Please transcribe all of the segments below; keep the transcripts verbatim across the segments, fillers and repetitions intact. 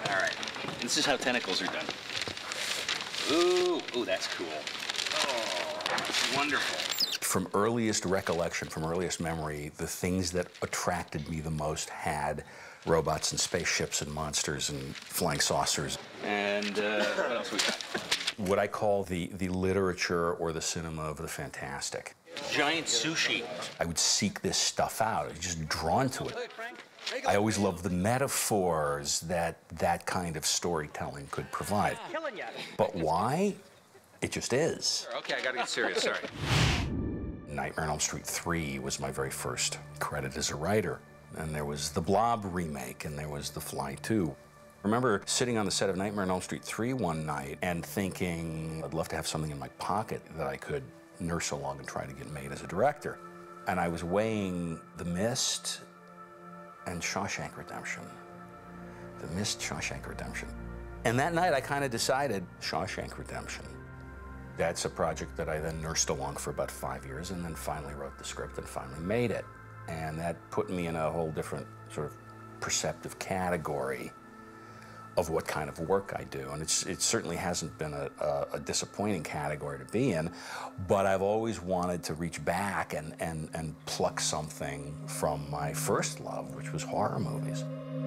All right. This is how tentacles are done. Ooh, ooh, that's cool. Oh, that's wonderful. From earliest recollection, from earliest memory, the things that attracted me the most had robots and spaceships and monsters and flying saucers. And uh, what else we got? What I call the, the literature or the cinema of the fantastic. Giant sushi. I would seek this stuff out. I was just drawn to it. I always loved the metaphors that that kind of storytelling could provide. But why? It just is. Okay, I gotta get serious, sorry. Nightmare on Elm Street three was my very first credit as a writer. And there was the Blob remake, and there was The Fly two. I remember sitting on the set of Nightmare on Elm Street three one night and thinking, I'd love to have something in my pocket that I could nurse along and try to get made as a director. And I was weighing The Mist and Shawshank Redemption. The Mist, Shawshank Redemption. And that night I kind of decided Shawshank Redemption. That's a project that I then nursed along for about five years and then finally wrote the script and finally made it. And that put me in a whole different sort of perceptive category of what kind of work I do. And it's, it certainly hasn't been a, a, a disappointing category to be in, but I've always wanted to reach back and, and, and pluck something from my first love, which was horror movies.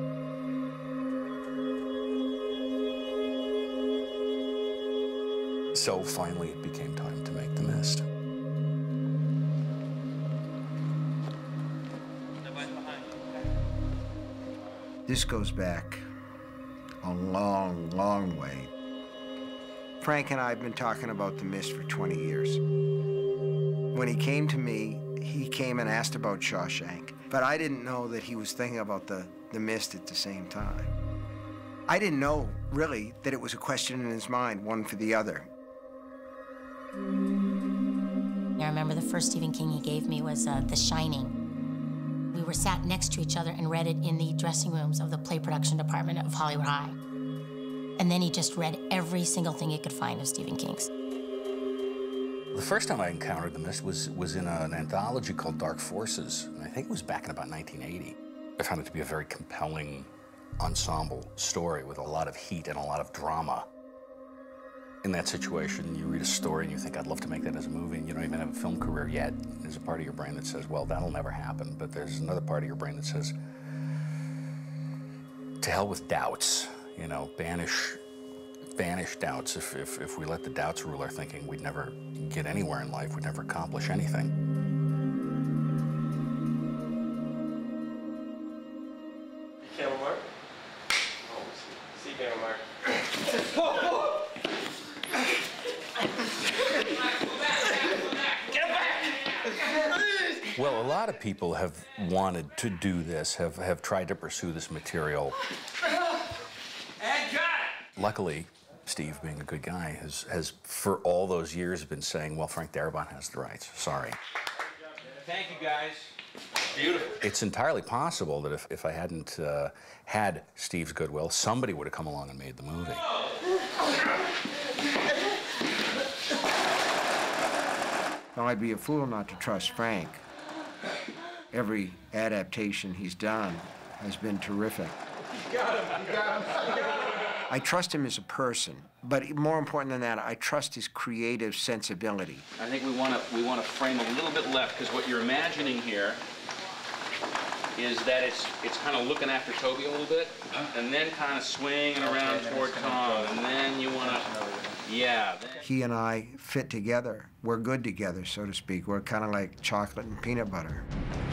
So finally it became time to make The Mist. This goes back a long, long way. Frank and I have been talking about The Mist for twenty years. When he came to me, he came and asked about Shawshank, but I didn't know that he was thinking about the, the Mist at the same time. I didn't know, really, that it was a question in his mind, one for the other. I remember the first Stephen King he gave me was uh, The Shining. We were sat next to each other and read it in the dressing rooms of the play production department of Hollywood High. And then he just read every single thing he could find of Stephen King's. The first time I encountered The Mist was, was in a, an anthology called Dark Forces, and I think it was back in about nineteen eighty. I found it to be a very compelling ensemble story with a lot of heat and a lot of drama. In that situation, you read a story and you think, I'd love to make that as a movie, and you don't even have a film career yet. There's a part of your brain that says, well, that'll never happen. But there's another part of your brain that says, to hell with doubts. You know, banish, banish doubts. If, if, if we let the doubts rule our thinking, we'd never get anywhere in life. We'd never accomplish anything. Camera mark? Oh, see camera mark. Whoa, whoa! Well, a lot of people have wanted to do this, have, have tried to pursue this material. And got it! Luckily, Steve, being a good guy, has, has for all those years been saying, well, Frank Darabont has the rights. Sorry. Thank you, guys. Beautiful. It's entirely possible that if, if I hadn't uh, had Steve's goodwill, somebody would have come along and made the movie. Well, I'd be a fool not to trust Frank. Every adaptation he's done has been terrific. You got him, you got him. I trust him as a person, but more important than that, I trust his creative sensibility. I think we want to we want to frame a little bit left, because what you're imagining here is that it's it's kind of looking after Toby a little bit, and then kind of swinging around toward Tom, and then you want to, yeah. He and I fit together. We're good together, so to speak. We're kind of like chocolate and peanut butter.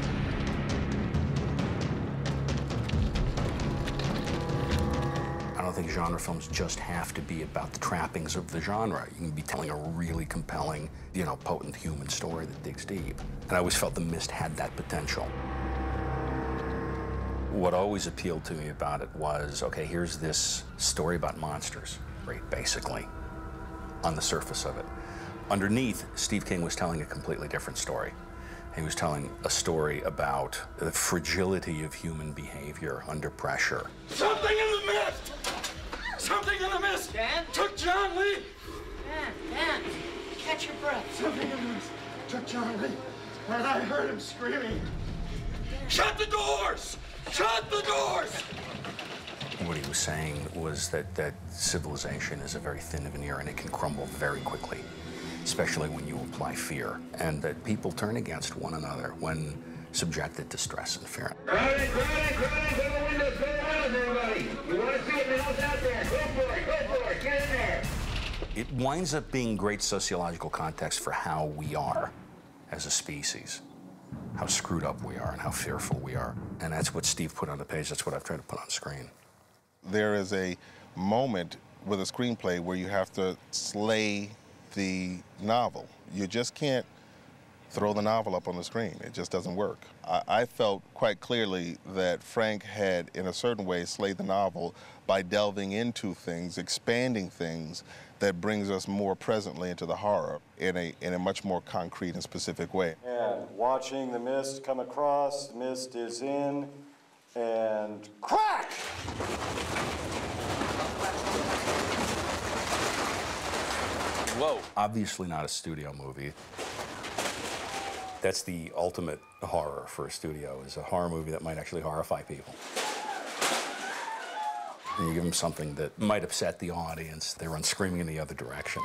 I don't think genre films just have to be about the trappings of the genre. You can be telling a really compelling, you know, potent human story that digs deep. And I always felt The Mist had that potential. What always appealed to me about it was, okay, here's this story about monsters, right, basically, on the surface of it. Underneath, Steve King was telling a completely different story. He was telling a story about the fragility of human behavior under pressure. Something in the mist! Something in the mist! Dan? Took John Lee! Dan, Dan, catch your breath. Something in the mist took John Lee, and I heard him screaming. Shut the doors! Shut the doors! What he was saying was that, that civilization is a very thin veneer and it can crumble very quickly, especially when you apply fear, and that people turn against one another when subjected to stress and fear. Crowded, crowded, crowded, go to the windows, go to the windows, everybody. You want to see what the hell's out there? Go for it, go for it, get in there. It winds up being great sociological context for how we are as a species, how screwed up we are and how fearful we are. And that's what Steve put on the page, that's what I've tried to put on screen. There is a moment with a screenplay where you have to slay the novel. You just can't throw the novel up on the screen. It just doesn't work. I, I felt quite clearly that Frank had, in a certain way, slayed the novel by delving into things, expanding things that brings us more presently into the horror in a, in a much more concrete and specific way. And watching the mist come across, mist is in, and crack! Whoa. Obviously not a studio movie. That's the ultimate horror for a studio, is a horror movie that might actually horrify people. And you give them something that might upset the audience, they run screaming in the other direction.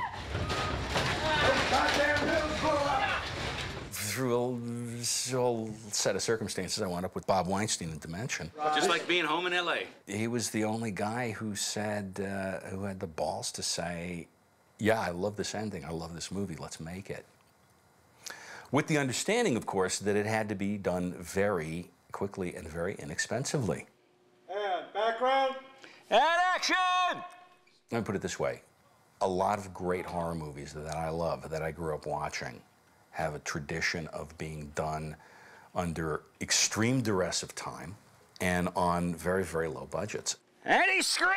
Through a whole set of circumstances, I wound up with Bob Weinstein in Dimension. Just like being home in L A. He was the only guy who said, uh, who had the balls to say, yeah, I love this ending, I love this movie, let's make it. With the understanding, of course, that it had to be done very quickly and very inexpensively. And background. And action! Let me put it this way. A lot of great horror movies that I love, that I grew up watching, have a tradition of being done under extreme duress of time and on very, very low budgets. And he's screaming!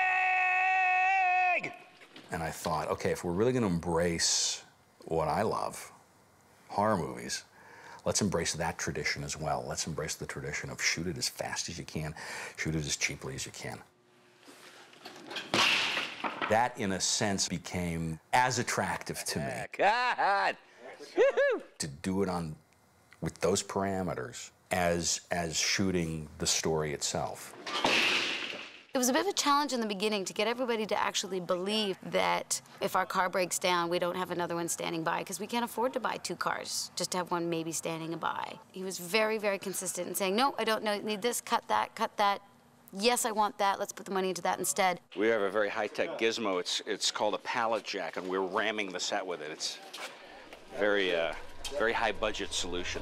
And I thought, okay, if we're really going to embrace what I love, horror movies, let's embrace that tradition as well. Let's embrace the tradition of shoot it as fast as you can, shoot it as cheaply as you can. That, in a sense, became as attractive to me. God! To do it on, with those parameters, as, as shooting the story itself. It was a bit of a challenge in the beginning to get everybody to actually believe that if our car breaks down, we don't have another one standing by, because we can't afford to buy two cars just to have one maybe standing by. He was very, very consistent in saying, no, I don't know, need this, cut that, cut that. Yes, I want that, let's put the money into that instead. We have a very high-tech gizmo. It's, it's called a pallet jack, and we're ramming the set with it. It's very, uh, very high-budget solution.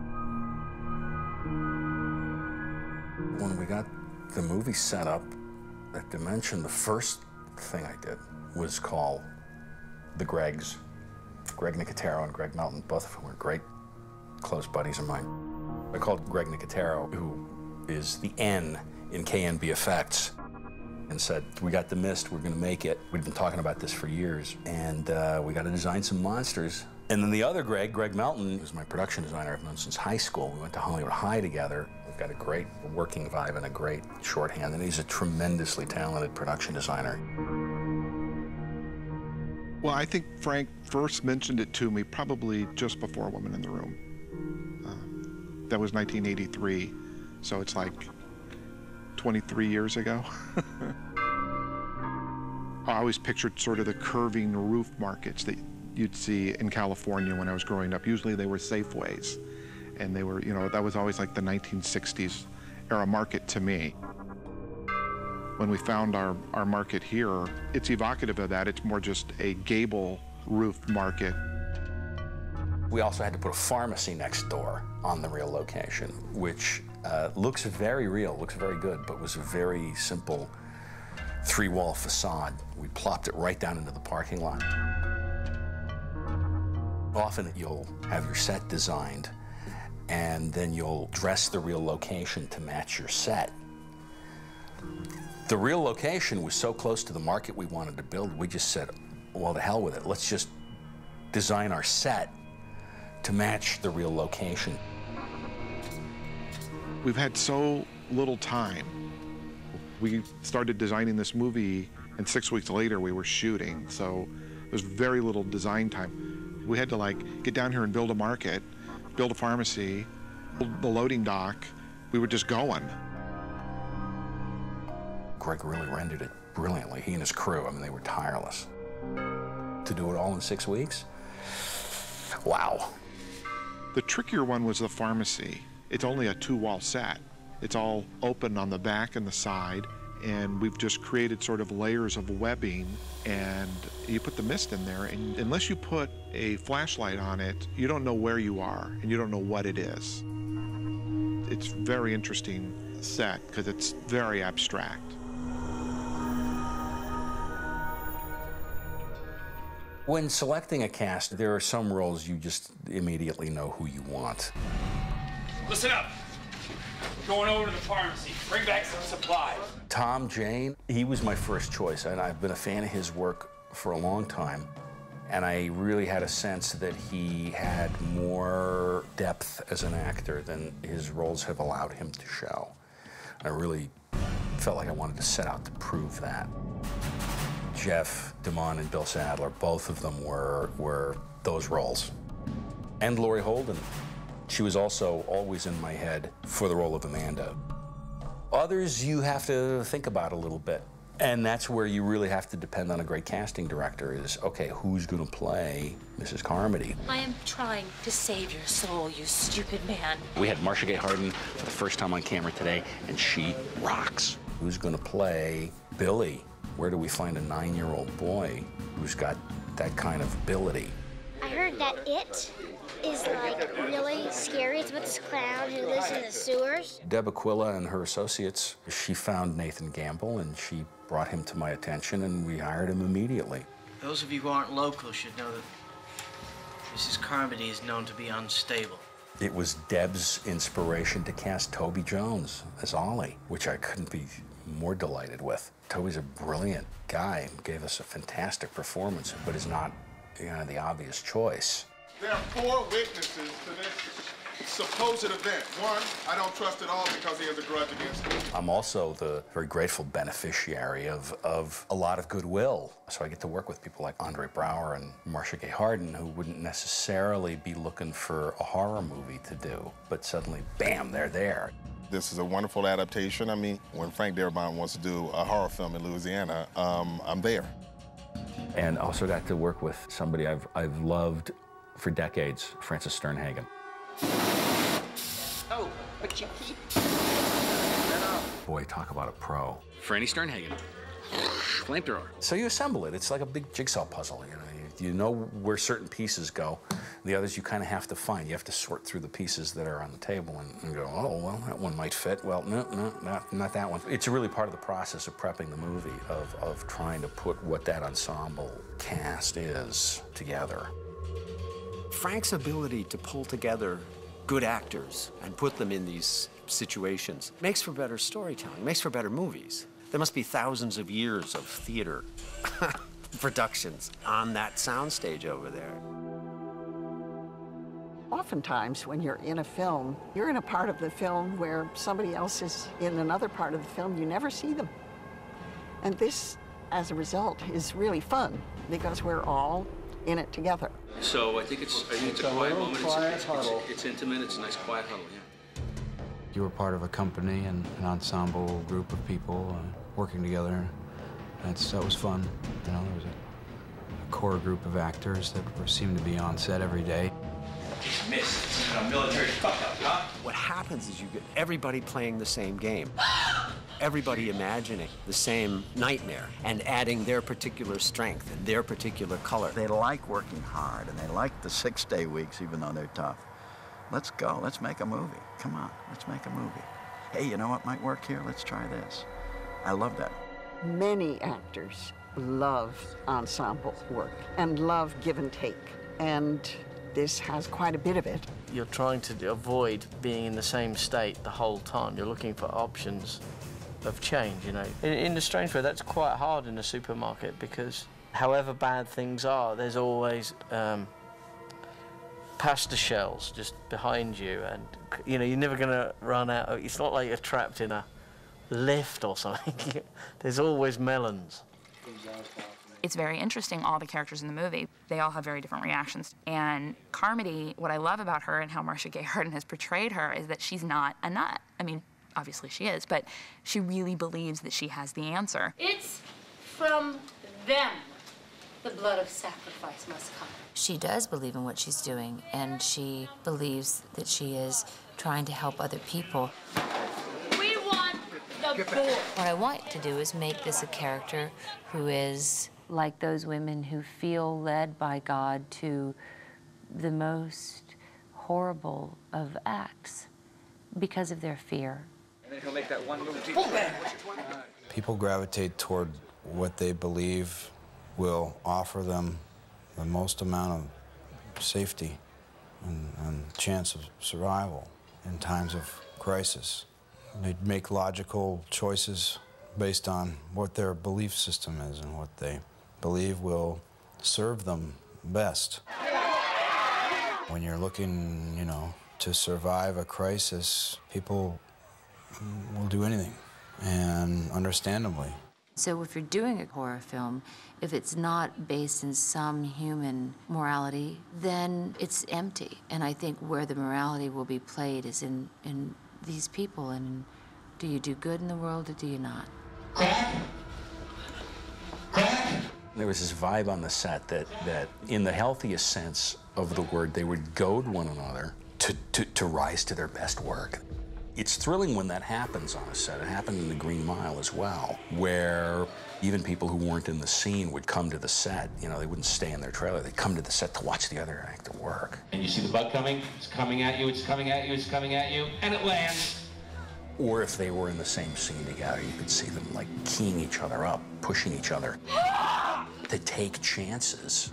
When we got the movie set up at Dimension, the first thing I did was call the Gregs, Greg Nicotero and Greg Melton, both of whom were great, close buddies of mine. I called Greg Nicotero, who is the N in K N B Effects, and said, we got The Mist, we're gonna make it. We'd been talking about this for years, and uh, we gotta design some monsters. And then the other Greg, Greg Melton, who's my production designer I've known since high school. We went to Hollywood High together. We've got a great working vibe and a great shorthand, and he's a tremendously talented production designer. Well, I think Frank first mentioned it to me probably just before Woman in the Room. Uh, that was nineteen eighty-three, so it's like twenty-three years ago. I always pictured sort of the curving roof markets that you'd see in California when I was growing up. Usually they were Safeways, and they were, you know, that was always like the nineteen sixties era market to me. When we found our, our market here, it's evocative of that. It's more just a gable roof market. We also had to put a pharmacy next door on the real location, which uh, looks very real, looks very good, but was a very simple three-wall facade. We plopped it right down into the parking lot. Often you'll have your set designed, and then you'll dress the real location to match your set. The real location was so close to the market we wanted to build, we just said, well, to hell with it. Let's just design our set to match the real location. We've had so little time. We started designing this movie, and six weeks later we were shooting, so there's very little design time. We had to like get down here and build a market, build a pharmacy, build the loading dock. We were just going. Greg really rendered it brilliantly. He and his crew, I mean, they were tireless. To do it all in six weeks? Wow. The trickier one was the pharmacy. It's only a two-wall set. It's all open on the back and the side, and we've just created sort of layers of webbing, and you put the mist in there, and unless you put a flashlight on it, you don't know where you are, and you don't know what it is. It's a very interesting set, because it's very abstract. When selecting a cast, there are some roles you just immediately know who you want. Listen up. We're going over to the pharmacy. Bring back some supplies. Tom Jane, he was my first choice, and I've been a fan of his work for a long time. And I really had a sense that he had more depth as an actor than his roles have allowed him to show. I really felt like I wanted to set out to prove that. Jeff DeMond and Bill Sadler, both of them were, were those roles. And Laurie Holden. She was also always in my head for the role of Amanda. Others you have to think about a little bit. And that's where you really have to depend on a great casting director is, okay, who's gonna play Missus Carmody? I am trying to save your soul, you stupid man. We had Marcia Gay Harden for the first time on camera today, and she rocks. Who's gonna play Billy? Where do we find a nine-year-old boy who's got that kind of ability? I heard that It is like really scary. It's about this clown who lives in the sewers. Deb Aquila and her associates, she found Nathan Gamble and she brought him to my attention and we hired him immediately. Those of you who aren't local should know that Missus Carmody is known to be unstable. It was Deb's inspiration to cast Toby Jones as Ollie, which I couldn't be more delighted with. Toby's a brilliant guy, gave us a fantastic performance, but is not, you know, the obvious choice. There are four witnesses to this supposed event. One, I don't trust at all because he has a grudge against me. I'm also the very grateful beneficiary of, of a lot of goodwill. So I get to work with people like Andre Braugher and Marcia Gay Harden, who wouldn't necessarily be looking for a horror movie to do, but suddenly, bam, they're there. This is a wonderful adaptation. I mean, when Frank Darabont wants to do a horror film in Louisiana, um, I'm there. And also got to work with somebody I've, I've loved for decades, Frances Sternhagen. Oh, but you keep... Boy, talk about a pro. Franny Sternhagen. Flamethrower. So you assemble it. It's like a big jigsaw puzzle, you know. You know where certain pieces go. The others you kind of have to find. You have to sort through the pieces that are on the table and, and go, oh, well, that one might fit. Well, no, no, not, not that one. It's really part of the process of prepping the movie, of, of trying to put what that ensemble cast is together. Frank's ability to pull together good actors and put them in these situations makes for better storytelling, makes for better movies. There must be thousands of years of theater productions on that soundstage over there. Oftentimes, when you're in a film, you're in a part of the film where somebody else is in another part of the film. You never see them. And this, as a result, is really fun because we're all in it together. So I think it's, I think it's, it's a quiet moment. Quiet it's, it's, it's, it's intimate. It's a nice quiet huddle, yeah. You were part of a company and an ensemble group of people uh, working together. That's, that was fun. You know, there was a, a core group of actors that were, seemed to be on set every day. Missed. A military fuck-up, huh? What happens is you get everybody playing the same game. Everybody imagining the same nightmare and adding their particular strength and their particular color. They like working hard and they like the six-day weeks even though they're tough. Let's go. Let's make a movie. Come on. Let's make a movie. Hey, you know what might work here? Let's try this. I love that. Many actors love ensemble work and love give and take. And this has quite a bit of it. You're trying to avoid being in the same state the whole time. You're looking for options of change, you know. In, in a strange way, that's quite hard in a supermarket because however bad things are, there's always um, pasta shells just behind you, and you know, you're never gonna run out of, it's not like you're trapped in a lift or something. There's always melons. It's very interesting, all the characters in the movie. They all have very different reactions. And Carmody, what I love about her and how Marcia Gay Harden has portrayed her is that she's not a nut. I mean, obviously she is, but she really believes that she has the answer. It's from them. The blood of sacrifice must come. She does believe in what she's doing, and she believes that she is trying to help other people. We want the board. What I want to do is make this a character who is like those women who feel led by God to the most horrible of acts because of their fear. And then he'll make that one move. People gravitate toward what they believe will offer them the most amount of safety and, and chance of survival in times of crisis. They make logical choices based on what their belief system is and what they believe will serve them best. When you're looking, you know, to survive a crisis, people will do anything, and understandably. So if you're doing a horror film, if it's not based in some human morality, then it's empty. And I think where the morality will be played is in, in these people, and do you do good in the world or do you not? There was this vibe on the set that, that in the healthiest sense of the word, they would goad one another to, to, to rise to their best work. It's thrilling when that happens on a set. It happened in The Green Mile as well, where even people who weren't in the scene would come to the set. You know, they wouldn't stay in their trailer. They'd come to the set to watch the other actor work. And you see the bug coming, it's coming at you, it's coming at you, it's coming at you, and it lands. Or if they were in the same scene together, you could see them like keying each other up, pushing each other to take chances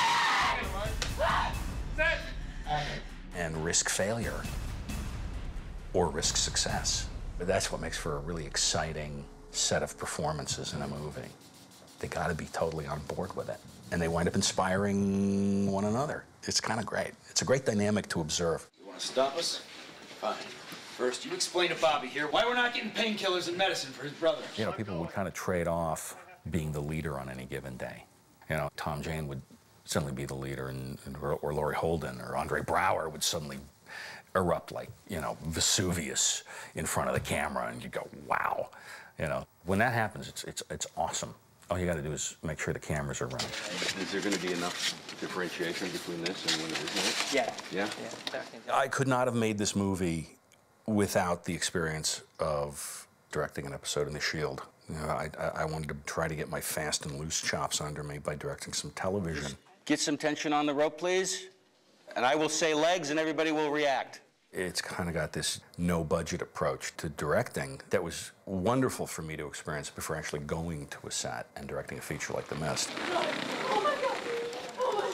and risk failure or risk success. But that's what makes for a really exciting set of performances in a movie. They gotta be totally on board with it. And they wind up inspiring one another. It's kind of great. It's a great dynamic to observe. You want to stop us? Fine. First, you explain to Bobby here why we're not getting painkillers and medicine for his brother. You know, people would kind of trade off being the leader on any given day. You know, Tom Jane would suddenly be the leader, and, and or Laurie Holden or Andre Braugher would suddenly erupt like, you know, Vesuvius in front of the camera, and you go, wow. You know, when that happens, it's, it's, it's awesome. All you got to do is make sure the cameras are running. Is there going to be enough differentiation between this and when it isn't? Yeah. Yeah? Yeah, definitely. I could not have made this movie without the experience of directing an episode in The Shield. You know, I, I wanted to try to get my fast and loose chops under me by directing some television. Get some tension on the rope, please. And I will say legs, and everybody will react. It's kind of got this no-budget approach to directing that was wonderful for me to experience before actually going to a set and directing a feature like The Mist. Oh my God! Oh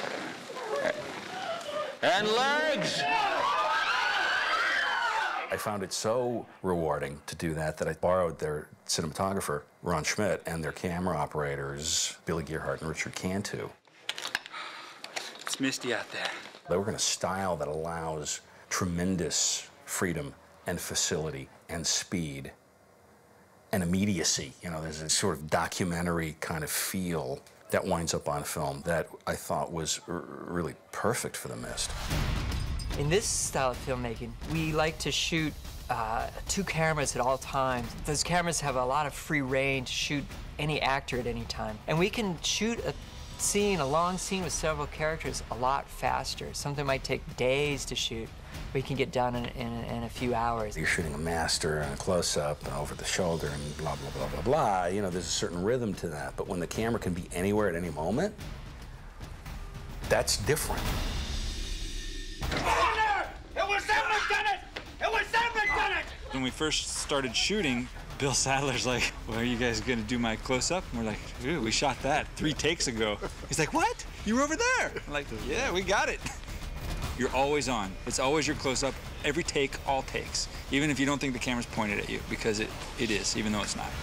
my... And legs! I found it so rewarding to do that that I borrowed their cinematographer, Ron Schmidt, and their camera operators, Billy Gearhart and Richard Cantu. It's misty out there. They were in a style that allows tremendous freedom and facility and speed and immediacy. You know, there's a sort of documentary kind of feel that winds up on film that I thought was r really perfect for The Mist. In this style of filmmaking, we like to shoot uh, two cameras at all times. Those cameras have a lot of free reign to shoot any actor at any time. And we can shoot a scene, a long scene with several characters, a lot faster. Something might take days to shoot. We can get done in, in, in a few hours. You're shooting a master and a close-up and over the shoulder and blah, blah, blah, blah, blah. You know, there's a certain rhythm to that. But when the camera can be anywhere at any moment, that's different. It was them that done it! It was them that done it! When we first started shooting, Bill Sadler's like, well, are you guys gonna do my close-up? And we're like, ooh, we shot that three takes ago. He's like, what? You were over there? I'm like, yeah, we got it. You're always on. It's always your close-up. Every take, all takes. Even if you don't think the camera's pointed at you, because it, it is, even though it's not.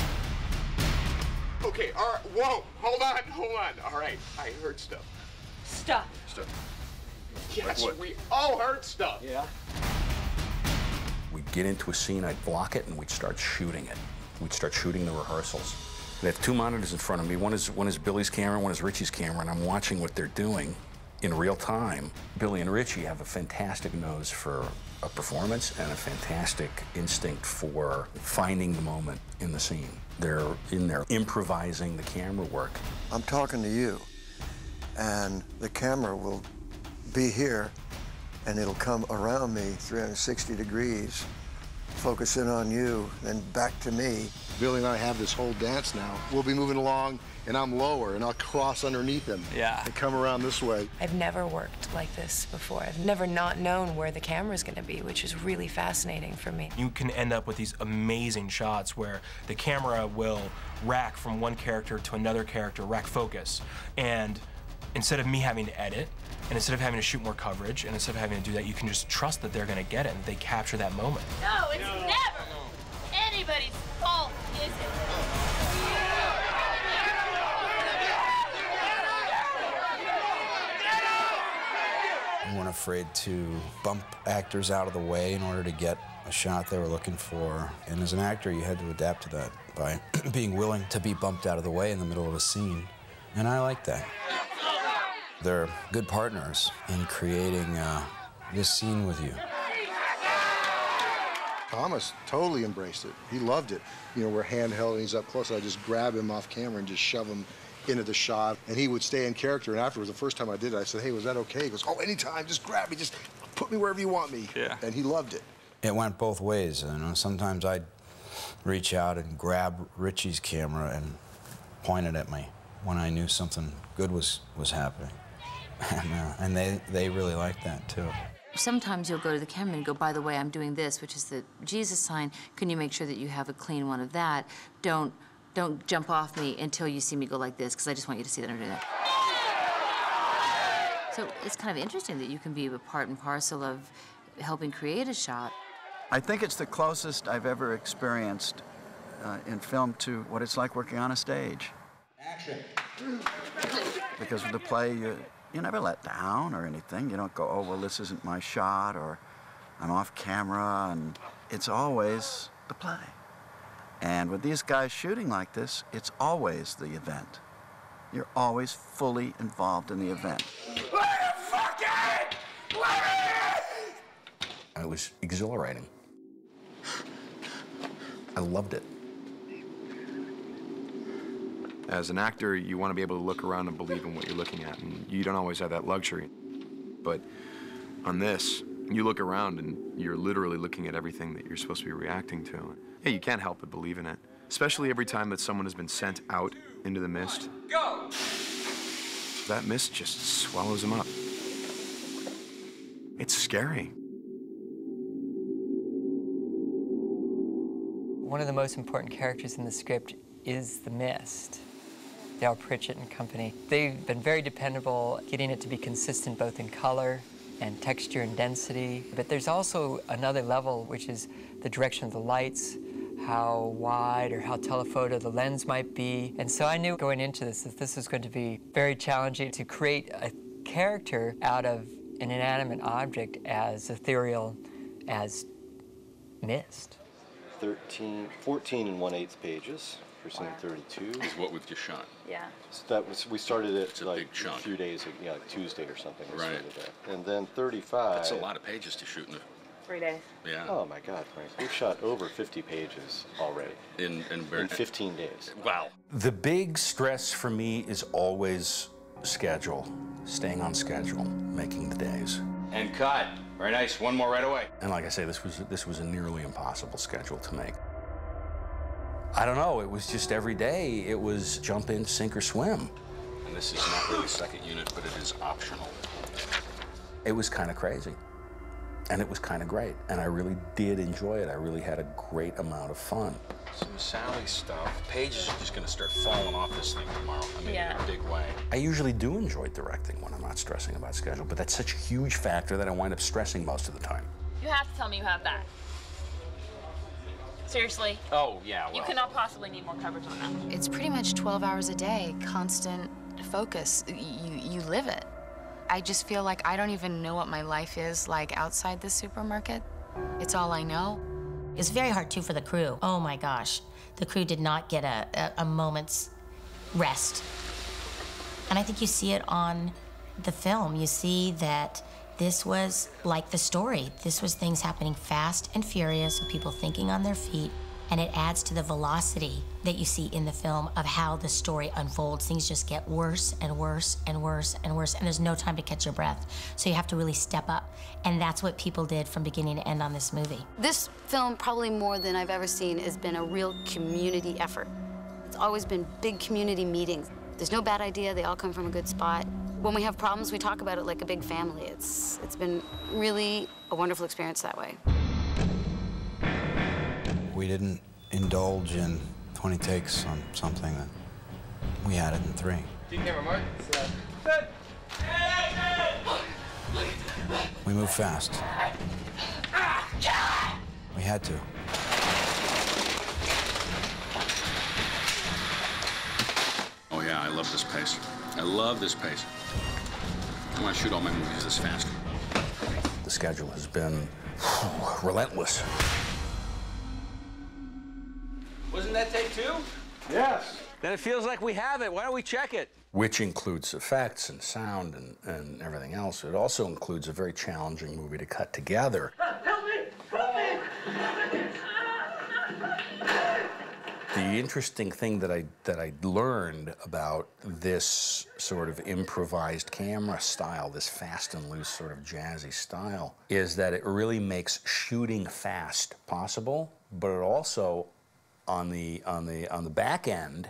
Okay, all right, whoa, hold on, hold on. All right, I heard stuff. Stop. Stuff. Yes, like we all heard stuff. Yeah. We'd get into a scene, I'd block it, and we'd start shooting it. We'd start shooting the rehearsals. I have two monitors in front of me. One is, one is Billy's camera, one is Richie's camera, and I'm watching what they're doing. in real time. Billy and Richie have a fantastic nose for a performance and a fantastic instinct for finding the moment in the scene. They're in there improvising the camera work. I'm talking to you, and the camera will be here, and it'll come around me three hundred sixty degrees, focus in on you, then back to me. Billy and I have this whole dance now. We'll be moving along, and I'm lower, and I'll cross underneath him. Yeah. And come around this way. I've never worked like this before. I've never not known where the camera's gonna be, which is really fascinating for me. You can end up with these amazing shots where the camera will rack from one character to another character, rack focus. And instead of me having to edit, and instead of having to shoot more coverage, and instead of having to do that, you can just trust that they're gonna get it and they capture that moment. No, it's no. never anybody's fault, is it? We weren't afraid to bump actors out of the way in order to get a shot they were looking for. And as an actor, you had to adapt to that by being willing to be bumped out of the way in the middle of a scene. And I like that. They're good partners in creating uh, this scene with you. Thomas totally embraced it. He loved it. You know, we're handheld and he's up close, so I just grab him off camera and just shove him into the shot. And he would stay in character. And afterwards, the first time I did it, I said, hey, was that okay? He goes, oh, anytime, just grab me, just put me wherever you want me. Yeah. And he loved it. It went both ways. You know, sometimes I'd reach out and grab Richie's camera and point it at me when I knew something good was, was happening. And, uh, and they, they really liked that, too. Sometimes you'll go to the camera and go, by the way, I'm doing this, which is the Jesus sign. Can you make sure that you have a clean one of that? Don't, don't jump off me until you see me go like this, because I just want you to see that I'm doing that. So it's kind of interesting that you can be a part and parcel of helping create a shot. I think it's the closest I've ever experienced uh, in film to what it's like working on a stage. Action. Because with the play, you, you never let down or anything. You don't go, oh, well, this isn't my shot, or I'm off camera, and it's always the play. And with these guys shooting like this, it's always the event. You're always fully involved in the event. It was exhilarating. I loved it. As an actor, you want to be able to look around and believe in what you're looking at, and you don't always have that luxury. But on this, you look around and you're literally looking at everything that you're supposed to be reacting to. Yeah, you can't help but believe in it, especially every time that someone has been sent out into the mist. Go! That mist just swallows them up. It's scary. One of the most important characters in the script is the Mist. Dale Pritchett and company. They've been very dependable, getting it to be consistent both in color and texture and density. But there's also another level, which is the direction of the lights, how wide or how telephoto the lens might be. And so I knew going into this that this was going to be very challenging to create a character out of an inanimate object as ethereal as mist. thirteen, fourteen and one-eighth pages for scene thirty-two. Is what we've just shot. Yeah. So that was, we started it a like big chunk. a few days ago, yeah, like Tuesday or something. we Right. started that. And then thirty-five. That's a lot of pages to shoot in the... Three days. Yeah. Oh my God, Frank. We've shot over fifty pages already. In, in, in fifteen days. Wow. The big stress for me is always schedule, staying on schedule, making the days. And cut. Very nice. One more right away. And like I say, this was this was a nearly impossible schedule to make. I don't know, it was just every day, it was jump in, sink or swim. And this is not really second unit, but it is optional. It was kind of crazy. And it was kind of great. And I really did enjoy it. I really had a great amount of fun. Some Sally stuff. Pages are just going to start falling off this thing tomorrow. I mean, Yeah. in a big way. I usually do enjoy directing when I'm not stressing about schedule, but that's such a huge factor that I wind up stressing most of the time. You have to tell me you have that. Seriously. Oh, yeah, well. You cannot possibly need more coverage on that. It's pretty much twelve hours a day, constant focus. You, you live it. I just feel like I don't even know what my life is like outside the supermarket. It's all I know. It's very hard, too, for the crew. Oh, my gosh. The crew did not get a, a, a moment's rest. And I think you see it on the film, you see that this was like the story. This was things happening fast and furious, with people thinking on their feet, and it adds to the velocity that you see in the film of how the story unfolds. Things just get worse and worse and worse and worse, and there's no time to catch your breath. So you have to really step up, and that's what people did from beginning to end on this movie. This film, probably more than I've ever seen, has been a real community effort. It's always been big community meetings. There's no bad idea, they all come from a good spot. When we have problems, we talk about it like a big family. It's, it's been really a wonderful experience that way. We didn't indulge in twenty takes on something that we had it in three. Team camera, Mark. We moved fast. We had to. Oh yeah, I love this pace. I love this pace. I want to shoot all my movies this fast. The schedule has been whew, relentless. Wasn't that take two? Yes. Then it feels like we have it. Why don't we check it? Which includes effects and sound and, and everything else. It also includes a very challenging movie to cut together. Help me! Help me! The interesting thing that I, that I learned about this sort of improvised camera style, this fast and loose sort of jazzy style, is that it really makes shooting fast possible, but it also, on the, on the, on the back end,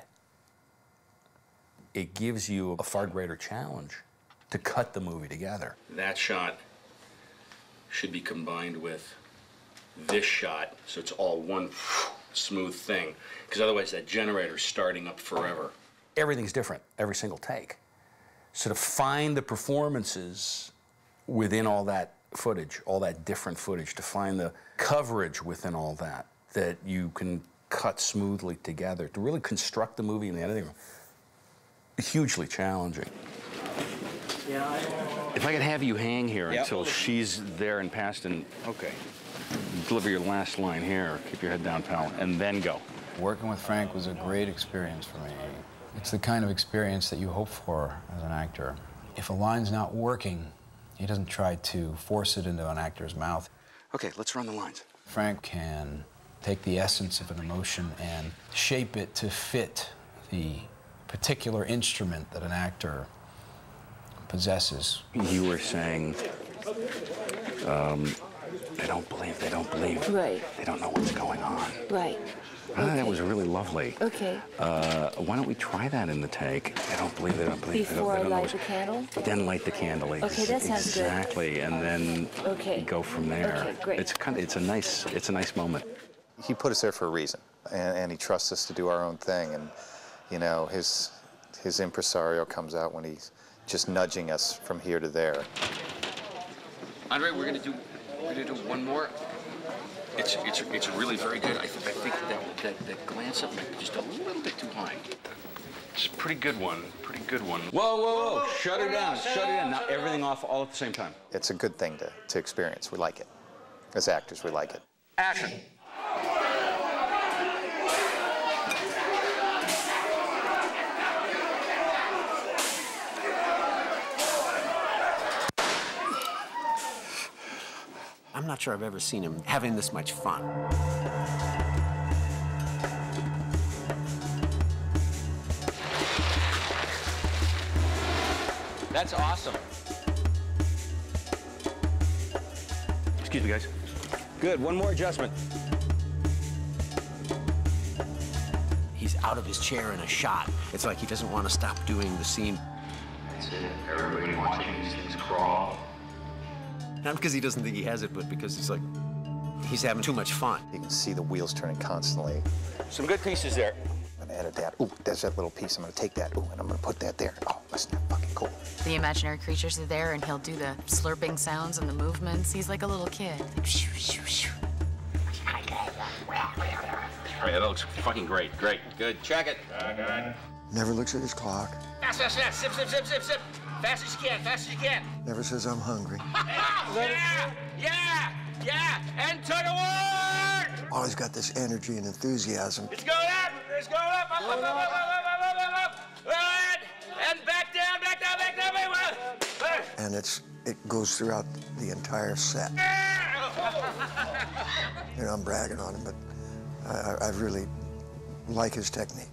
it gives you a far greater challenge to cut the movie together. That shot should be combined with this shot, so it's all one smooth thing, because otherwise that generator's starting up forever. Everything's different every single take. So to find the performances within all that footage, all that different footage, to find the coverage within all that, that you can cut smoothly together, to really construct the movie in the editing room, hugely challenging. Yeah. If I could have you hang here Yep. until she's there and past, and okay, deliver your last line here. Keep your head down, pal, and then go. Working with Frank was a great experience for me. It's the kind of experience that you hope for as an actor. If a line's not working, he doesn't try to force it into an actor's mouth. Okay, let's run the lines. Frank can take the essence of an emotion and shape it to fit the particular instrument that an actor possesses. You were saying, um, they don't believe, they don't believe. Right. They don't know what's going on. Right. I thought that was really lovely. Okay. Uh, why don't we try that in the take? They don't believe, they don't believe. they don't, Before they I don't know light what's- the candle? Then light the candle. Okay, that sounds good. Exactly, and then Okay. go from there. Okay, great. It's kind of, it's a nice, it's a nice moment. He put us there for a reason, and, and he trusts us to do our own thing. And you know, his his impresario comes out when he's just nudging us from here to there. Andre, we're gonna do, we're gonna do one more. It's it's it's really very good. I, th I think that, that that glance up might be just a little bit too high. It's a pretty good one. Pretty good one. Whoa, whoa, whoa! Shut her down. Shut her down. Now everything off all at the same time. It's a good thing to, to experience. We like it. As actors, we like it. Action. I'm not sure I've ever seen him having this much fun. That's awesome. Excuse me, guys. Good, one more adjustment. He's out of his chair in a shot. It's like he doesn't want to stop doing the scene. That's it. Everybody watching these things crawl. Not because he doesn't think he has it, but because he's like, he's having too much fun. You can see the wheels turning constantly. Some good pieces there. I'm gonna edit that. Ooh, there's that little piece. I'm gonna take that. Ooh, and I'm gonna put that there. Oh, isn't that fucking cool? The imaginary creatures are there, and he'll do the slurping sounds and the movements. He's like a little kid. Like, shoo, shoo, shoo. All right, that looks fucking great. Great. Good, check it. Never looks at his clock. Fast, fast, fast. Zip, zip, zip, zip, zip. Fast as you can, fast as you can. Never says I'm hungry. Yeah, yeah, yeah. And to the word. Always got this energy and enthusiasm. It's going up. It's going up. Up, up, up, up, up, up, up, up, up, up. And, and back down, back down, back down. Back down. it's it goes throughout the entire set. You know, I'm bragging on him, but I, I really like his technique.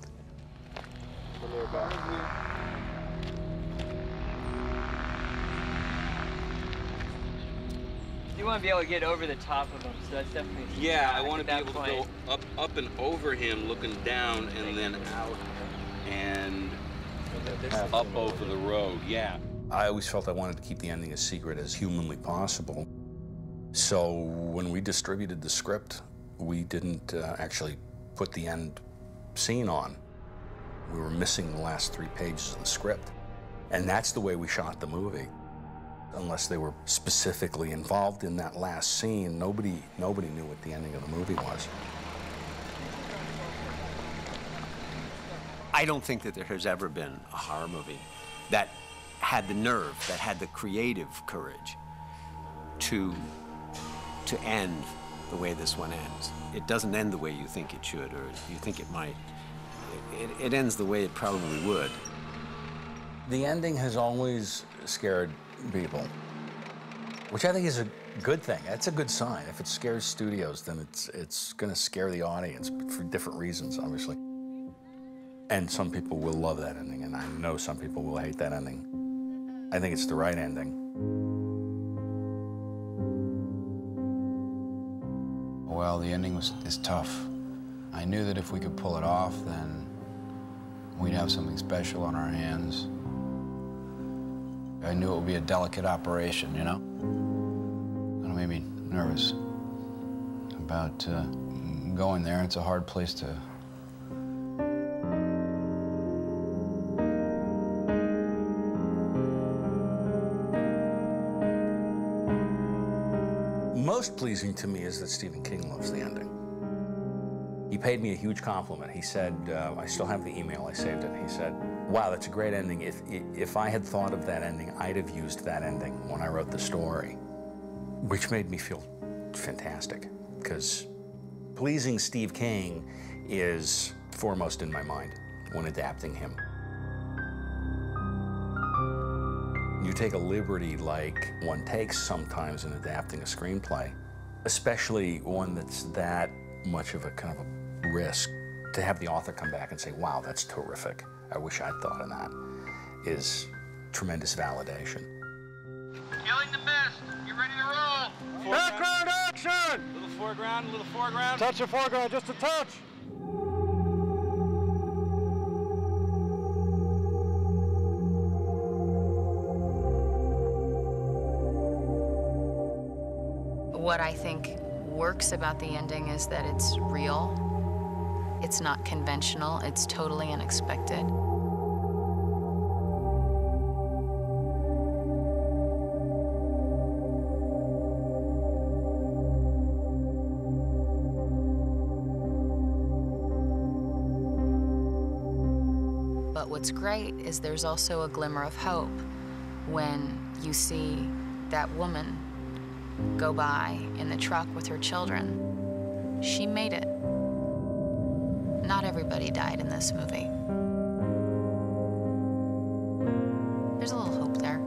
You want to be able to get over the top of him, so that's definitely... Yeah, I want to be able to go up, up and over him, looking down, and then out and up over the road, yeah. I always felt I wanted to keep the ending as secret as humanly possible. So when we distributed the script, we didn't uh, actually put the end scene on. We were missing the last three pages of the script. And that's the way we shot the movie. Unless they were specifically involved in that last scene, nobody, nobody knew what the ending of the movie was. I don't think that there has ever been a horror movie that had the nerve, that had the creative courage to, to end the way this one ends. It doesn't end the way you think it should, or you think it might. It, it ends the way it probably would. The ending has always scared people, which I think is a good thing. That's a good sign. If it scares studios, then it's it's going to scare the audience, but for different reasons, obviously. And some people will love that ending, and I know some people will hate that ending. I think it's the right ending. Well, the ending was is tough. I knew that if we could pull it off, then we'd have something special on our hands. I knew it would be a delicate operation, you know? It made me nervous about uh, going there. It's a hard place to... Most pleasing to me is that Stephen King loves the ending. He paid me a huge compliment. He said, uh, I still have the email, I saved it. He said, wow, that's a great ending. If, if I had thought of that ending, I'd have used that ending when I wrote the story, which made me feel fantastic, because pleasing Steve King is foremost in my mind when adapting him. You take a liberty like one takes sometimes in adapting a screenplay, especially one that's that much of a kind of a risk. To have the author come back and say, wow, that's terrific, I wish I'd thought of that, is tremendous validation. Killing the mist. Get ready to roll. Background action! Little foreground, little foreground. Touch of foreground, just a touch. What I think works about the ending is that it's real. It's not conventional. It's totally unexpected. But what's great is there's also a glimmer of hope when you see that woman go by in the truck with her children. She made it. Not everybody died in this movie. There's a little hope there.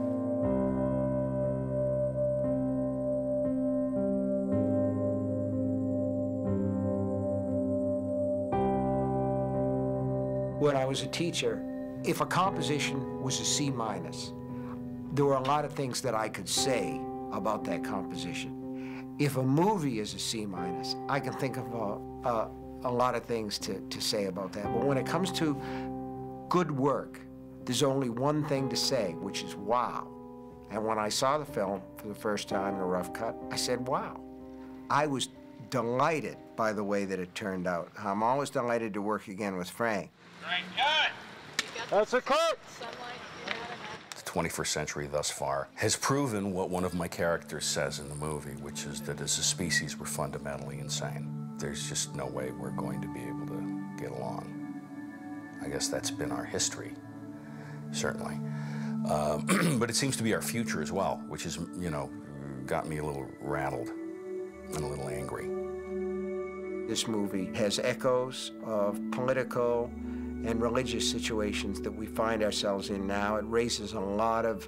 When I was a teacher, if a composition was a C minus, there were a lot of things that I could say about that composition. If a movie is a C minus, I can think of a, a, a lot of things to, to say about that. But when it comes to good work, there's only one thing to say, which is wow. And when I saw the film for the first time in a rough cut, I said, wow. I was delighted by the way that it turned out. I'm always delighted to work again with Frank. Frank, cut! That's a cut! The twenty-first century thus far has proven what one of my characters says in the movie, which is that as a species, we're fundamentally insane. There's just no way we're going to be able to get along. I guess that's been our history, certainly. Um, but it seems to be our future as well, which has, you know, got me a little rattled and a little angry. This movie has echoes of political and religious situations that we find ourselves in now. It raises a lot of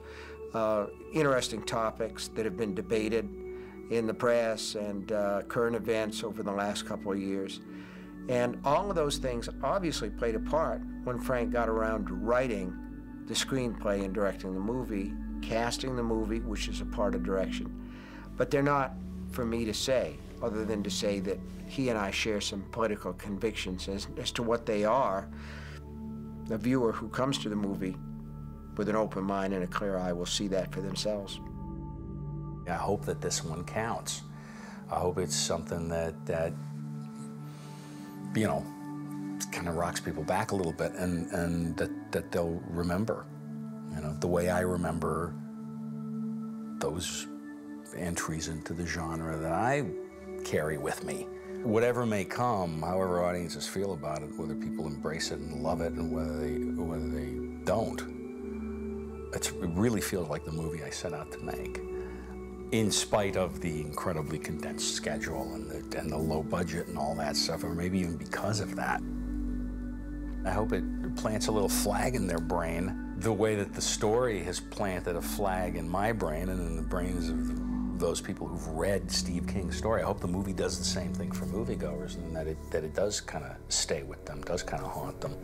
uh, interesting topics that have been debated in the press and uh, current events over the last couple of years. And all of those things obviously played a part when Frank got around to writing the screenplay and directing the movie, casting the movie, which is a part of direction. But they're not for me to say, other than to say that he and I share some political convictions as, as to what they are. The viewer who comes to the movie with an open mind and a clear eye will see that for themselves. I hope that this one counts. I hope it's something that, that you know, kind of rocks people back a little bit, and, and that, that they'll remember, you know, the way I remember those entries into the genre that I carry with me. Whatever may come, however audiences feel about it, whether people embrace it and love it and whether they, whether they don't, it's, it really feels like the movie I set out to make. In spite of the incredibly condensed schedule and the, and the low budget and all that stuff, or maybe even because of that. I hope it plants a little flag in their brain, the way that the story has planted a flag in my brain and in the brains of those people who've read Steve King's story. I hope the movie does the same thing for moviegoers, and that it, that it does kind of stay with them, does kind of haunt them.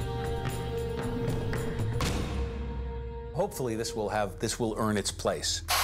Hopefully this will have, this will earn its place.